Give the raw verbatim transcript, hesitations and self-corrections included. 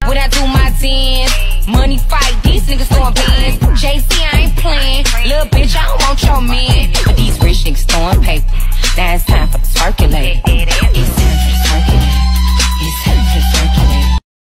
When I do my dance, money fight, these niggas throwing bands. J C, I ain't playing. Little bitch, I don't want your man. But these rich niggas throwing paper. Now it's time for the circulate.